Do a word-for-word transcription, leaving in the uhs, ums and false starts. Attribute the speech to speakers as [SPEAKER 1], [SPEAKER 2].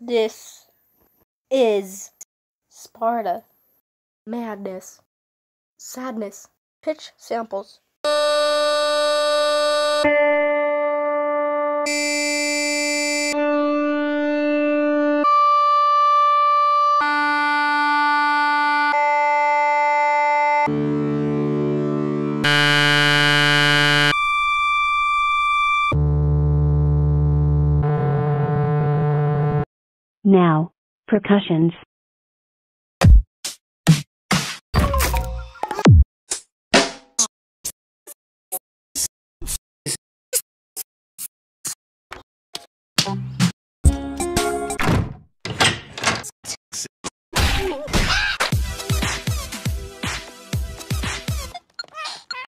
[SPEAKER 1] This is Sparta. Madness. Sadness. Pitch samples.
[SPEAKER 2] Now, percussions.